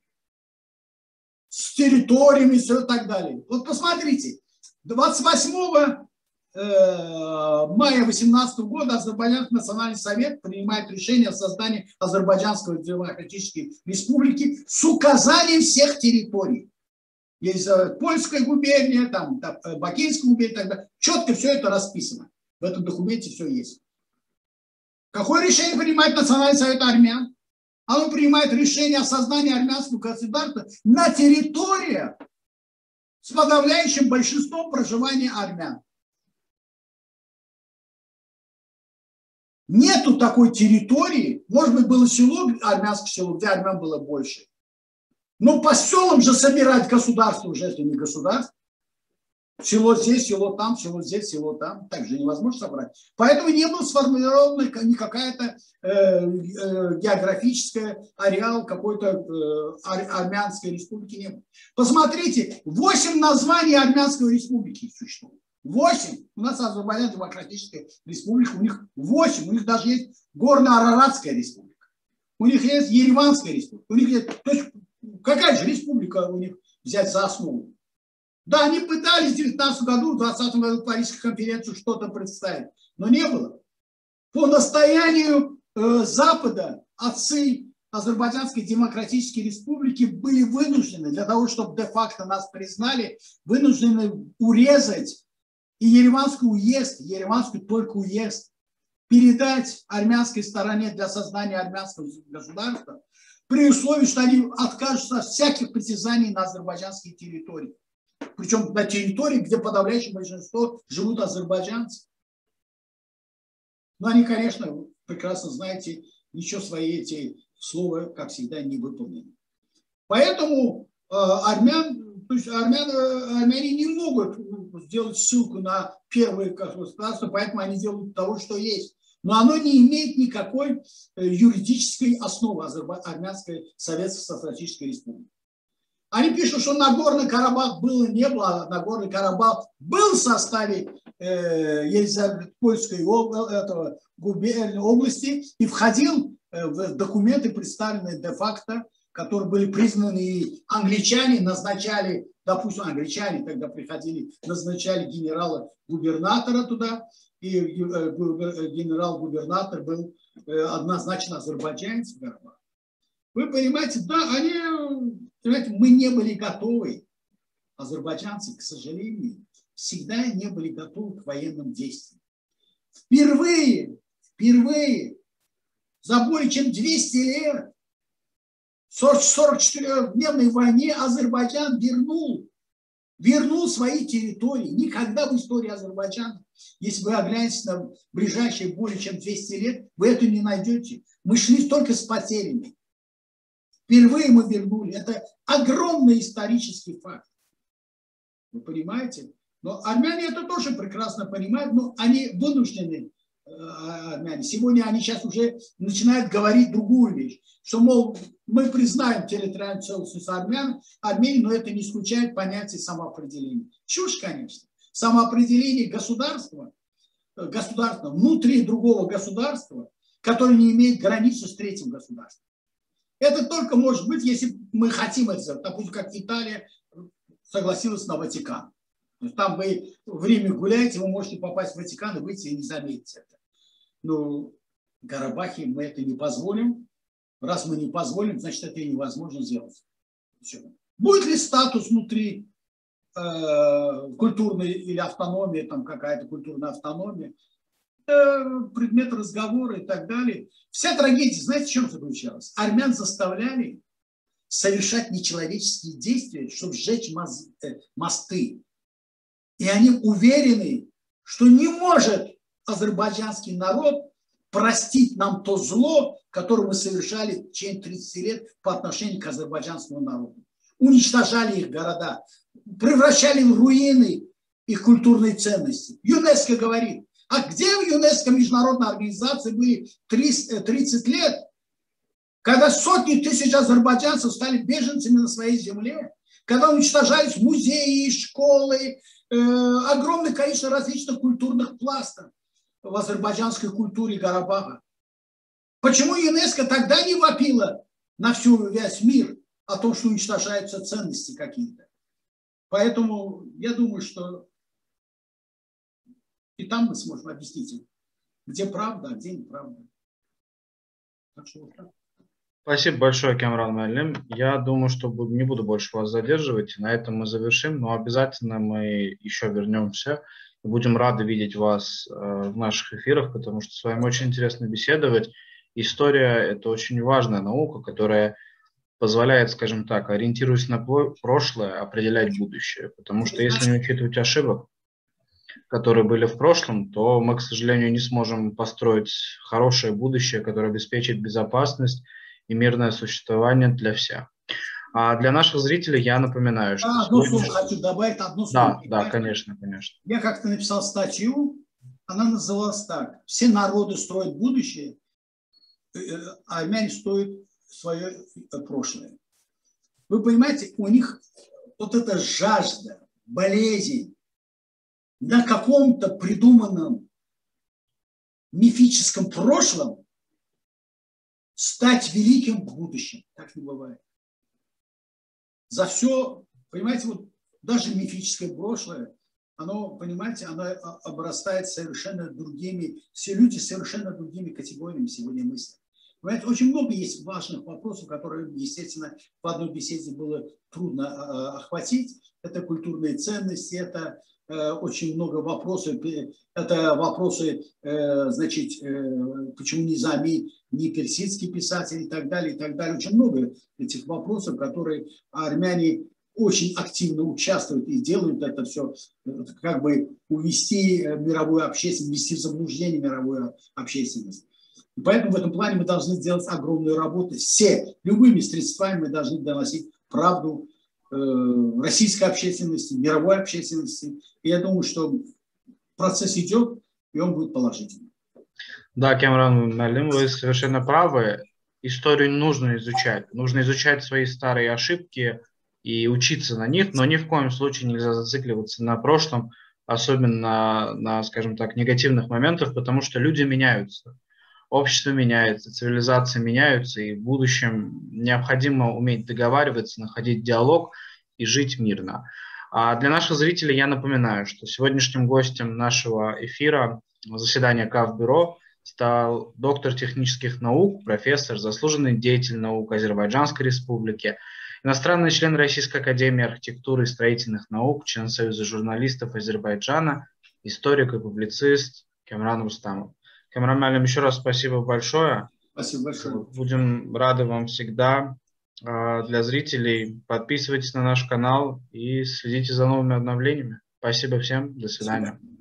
С территориями и все так далее. Вот посмотрите, 28 мая 2018 года Азербайджанский национальный совет принимает решение о создании Азербайджанской Демократической Республики с указанием всех территорий. Есть Польская губерния, там Бакинская губерния и так далее. Четко все это расписано. В этом документе все есть. Какое решение принимает Национальный совет армян? Оно принимает решение о создании армянского государства на территориях с подавляющим большинством проживания армян. Нету такой территории, может быть, было село, армянское село, где армян было больше. Но по селам же собирать государство уже, если не государство. Село здесь, село там, село здесь, село там. Так же невозможно собрать. Поэтому не было сформирована ни какая-то географическая ареал какой-то армянской республики не было. Посмотрите, 8 названий армянской республики существует. 8. У нас Азербайджан Демократическая Республика, у них 8. У них даже есть Горно-Араратская Республика. У них есть Ереванская Республика. У них есть, то есть, какая же республика у них взять за основу? Да, они пытались в 2019 году, в 2020 году Парижской конференцию что-то представить, но не было. По настоянию Запада отцы Азербайджанской Демократической Республики были вынуждены, для того, чтобы де-факто нас признали, вынуждены урезать и Ереванский уезд, Ереванский только уезд, передать армянской стороне для создания армянского государства, при условии, что они откажутся от всяких притязаний на азербайджанские территории. Причем на территории, где подавляющее большинство живут азербайджанцы. Но они, конечно, прекрасно знаете, ничего свои эти слова, как всегда, не выполнены. Поэтому армяне не могут сделать ссылку на первое государство, поэтому они делают того, что есть. Но оно не имеет никакой юридической основы Армянской Советской Социалистической Республики. Они пишут, что Нагорный Карабах было, не было, а Нагорный Карабах был в составе Польской области и входил в документы, представленные де-факто, которые были признаны, и англичане назначали, допустим, англичане тогда приходили, назначали генерала-губернатора туда, и генерал-губернатор был однозначно азербайджанец в Карабахе. Вы понимаете, да, мы не были готовы, азербайджанцы, к сожалению, всегда не были готовы к военным действиям. Впервые за более чем 200 лет в 44-дневной войне Азербайджан вернул свои территории. Никогда в истории Азербайджана, если вы оглянетесь на ближайшие более чем 200 лет, вы это не найдете. Мы шли только с потерями. Впервые мы вернули. Это огромный исторический факт. Вы понимаете? Но армяне это тоже прекрасно понимают, но они вынуждены, армяне. Сегодня они сейчас уже начинают говорить другую вещь, что, мол, мы признаем территориальную целостность Армении, но это не исключает понятие самоопределения. Чушь, конечно. Самоопределение государства внутри другого государства, которое не имеет границу с третьим государством. Это только может быть, если мы хотим это сделать. Допустим, как Италия согласилась на Ватикан. Там вы в Риме гуляете, вы можете попасть в Ватикан и выйти и не заметить это. Но в Карабахе мы это не позволим. Раз мы не позволим, значит, это и невозможно сделать. Все. Будет ли статус внутри культурной или автономии, там какая-то культурная автономия, предмет разговора и так далее. Вся трагедия, знаете, в чем заключалась? Армян заставляли совершать нечеловеческие действия, чтобы сжечь мосты. И они уверены, что не может азербайджанский народ простить нам то зло, которое мы совершали в течение 30 лет по отношению к азербайджанскому народу. Уничтожали их города, превращали в руины их культурные ценности. ЮНЕСКО говорит, а где в ЮНЕСКО международной организации были 30 лет, когда сотни тысяч азербайджанцев стали беженцами на своей земле, когда уничтожались музеи, школы, огромное количество различных культурных пластов в азербайджанской культуре Карабаха. Почему ЮНЕСКО тогда не вопило на весь мир о том, что уничтожаются ценности какие-то? Поэтому я думаю, что и там мы сможем объяснить им, где правда, а где неправда. Так что вот так. Спасибо большое, Камран Муаллим. Я думаю, что не буду больше вас задерживать. На этом мы завершим, но обязательно мы еще вернемся. И будем рады видеть вас в наших эфирах, потому что с вами очень интересно беседовать. История – это очень важная наука, которая позволяет, скажем так, ориентируясь на прошлое, определять будущее. Потому что если не учитывать ошибок, которые были в прошлом, то мы, к сожалению, не сможем построить хорошее будущее, которое обеспечит безопасность и мирное существование для всех. А для наших зрителей я напоминаю, что... Одно слово хочу добавить, одно слово. Да, конечно, конечно. Я как-то написал статью, она называлась так. Все народы строят будущее, а армяне строят свое прошлое. Вы понимаете, у них вот эта жажда, болезнь на каком-то придуманном мифическом прошлом стать великим в будущем. Так не бывает. За все, понимаете, вот даже мифическое прошлое, оно, понимаете, оно обрастает совершенно другими, все люди совершенно другими категориями сегодня мыслят. Понимаете, очень много есть важных вопросов, которые, естественно, в одной беседе было трудно охватить. Это культурные ценности, это очень много вопросов. Это вопросы, значит, почему Низами не персидский писатель и так далее, и так далее. Очень много этих вопросов, которые армяне очень активно участвуют и делают это все, как бы увести мировую общественность, ввести в заблуждение мировую общественность. И поэтому в этом плане мы должны сделать огромную работу. Все, любыми средствами мы должны доносить правду российской общественности, мировой общественности. И я думаю, что процесс идет, и он будет положительным. Да, Камран Муаллим, вы совершенно правы. Историю нужно изучать. Нужно изучать свои старые ошибки и учиться на них, но ни в коем случае нельзя зацикливаться на прошлом, особенно на, скажем так, негативных моментах, потому что люди меняются. Общество меняется, цивилизации меняются, и в будущем необходимо уметь договариваться, находить диалог и жить мирно. А для наших зрителей я напоминаю, что сегодняшним гостем нашего эфира, заседания КАВ-бюро, стал доктор технических наук, профессор, заслуженный деятель наук Азербайджанской Республики, иностранный член Российской академии архитектуры и строительных наук, член Союза журналистов Азербайджана, историк и публицист Камран Рустамов. Камран Малим, еще раз спасибо большое. Спасибо большое. Будем рады вам всегда. Для зрителей подписывайтесь на наш канал и следите за новыми обновлениями. Спасибо всем. До свидания. Спасибо.